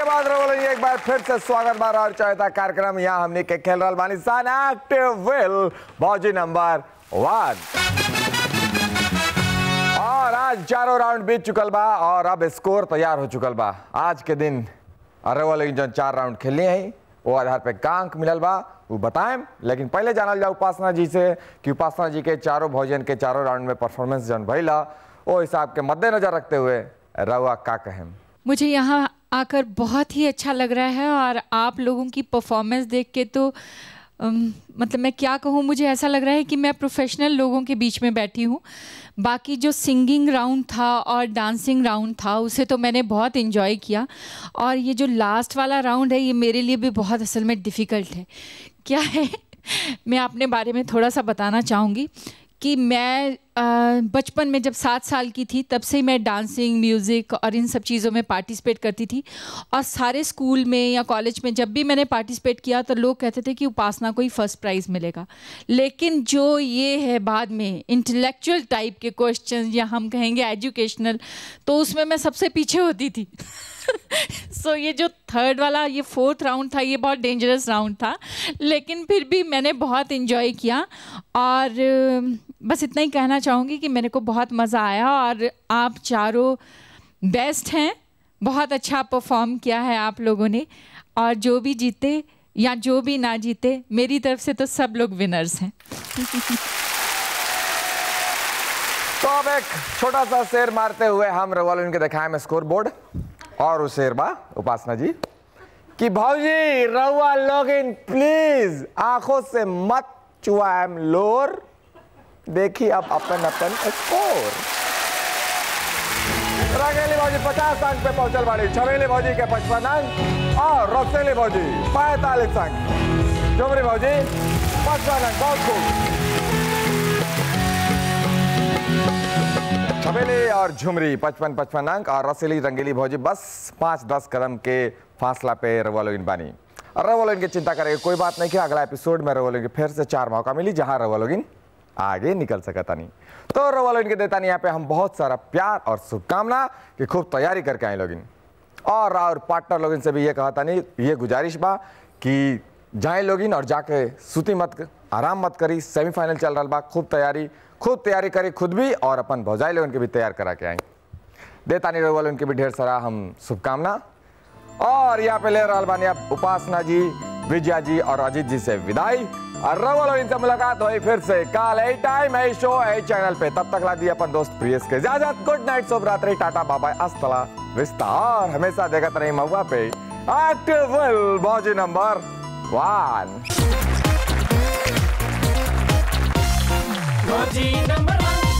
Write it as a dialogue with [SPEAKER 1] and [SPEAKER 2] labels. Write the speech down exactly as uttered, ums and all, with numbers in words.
[SPEAKER 1] बाद बोलेंगे एक बार फिर से स्वागत बार और चाहता कार्यक्रम यहाँ हमने के खेल रहा बानी सान active will Bhauji number one. और आज चारों राउंड बीत चुकल बा और अब स्कोर तैयार हो चुकल बा। आज के दिन अरे वाले जो चार राउंड खेलने हैं वो आधार पे का अंक मिलल बा वो बताएं, लेकिन पहले जानल जाओ उपासना जी से कि उपासना जी के चारों भोजन के चारों राउंड में परफॉर्मेंस जन भइला वो हिसाब के मद्देनजर रखते हुए रवा का कहें।
[SPEAKER 2] मुझे यहाँ आकर बहुत ही अच्छा लग रहा है और आप लोगों की परफॉर्मेंस देख के तो अम, मतलब मैं क्या कहूँ, मुझे ऐसा लग रहा है कि मैं प्रोफेशनल लोगों के बीच में बैठी हूँ। बाकी जो सिंगिंग राउंड था और डांसिंग राउंड था उसे तो मैंने बहुत इन्जॉय किया, और ये जो लास्ट वाला राउंड है ये मेरे लिए भी बहुत असल में डिफ़िकल्ट है। क्या है मैं अपने बारे में थोड़ा सा बताना चाहूँगी कि मैं बचपन में जब सात साल की थी तब से मैं डांसिंग, म्यूज़िक और इन सब चीज़ों में पार्टिसिपेट करती थी, और सारे स्कूल में या कॉलेज में जब भी मैंने पार्टिसिपेट किया तो लोग कहते थे कि उपासना को ही फर्स्ट प्राइज़ मिलेगा। लेकिन जो ये है बाद में इंटेलेक्चुअल टाइप के क्वेश्चन या हम कहेंगे एजुकेशनल, तो उसमें मैं सबसे पीछे होती थी। सो so, ये जो थर्ड वाला ये फोर्थ राउंड था ये बहुत डेंजरस राउंड था, लेकिन फिर भी मैंने बहुत इन्जॉय किया। और बस इतना ही कहना चाहूँगी कि मेरे को बहुत मज़ा आया और आप चारों बेस्ट हैं, बहुत अच्छा परफॉर्म किया है आप लोगों ने, और जो भी जीते या जो भी ना जीते मेरी तरफ से तो सब लोग विनर्स हैं।
[SPEAKER 1] तो अब एक छोटा सा शेर मारते हुए हम रवाल के दिखाए में स्कोर बोर्ड, और उस शेर बा उपासना जी कि भौजी रवा लोगिन प्लीज आंखों से मत चुआएम लोर, देखिए अब अपन अपन स्कोर। रंगेली भौजी पचास अंक पे पहुंचल बाड़ी, छवेली भौजी के पचपन अंक और रसेली भौजी पैंतालीस अंक, झुमरी भौजी पचपन अंक। बहुत खूब। छवेली और झुमरी पचपन पचपन अंक और रसेली रंगीली भौजी बस पाँच दस कदम के फासला पे रवालोगिन बानी। और रवालोगिन की चिंता करेंगे कोई बात नहीं कि अगला एपिसोड में रवालोगिन फिर से चार मौका मिली जहां रवालोगिन आगे निकल सकता नहीं। तो रवालोगिन के देता नहीं यहाँ पे हम बहुत सारा प्यार और शुभकामना कि खूब तैयारी करके आए लोगिन, और और पार्टनर लोगिन से भी ये कहता नहीं ये गुजारिश बा कि जाए लोगिन और जाके सूती मत, आराम मत करी, सेमीफाइनल चल रहा बा, खूब तैयारी खूब तैयारी करी खुद भी और अपन भौजाई लोगन के भी तैयार करा के आएंगे। देता नहीं रवाल उनके भी ढेर सारा हम शुभकामना। और यहाँ पे ले रहा बानी अब उपासना जी, विजया जी और अजीत जी से विदाई, और रवाल इनसे मुलाकात हुई फिर से कल ए टाइम ए शो ए चैनल पे। तब तक ला दी अपन दोस्त प्रियस के इजाजत। गुड नाइट, शुभ रात्रि, टाटा बाय, अस्सला विस्ता, और हमेशा देखते रही महुआ पे active will Bhauji number one.
[SPEAKER 3] भौजी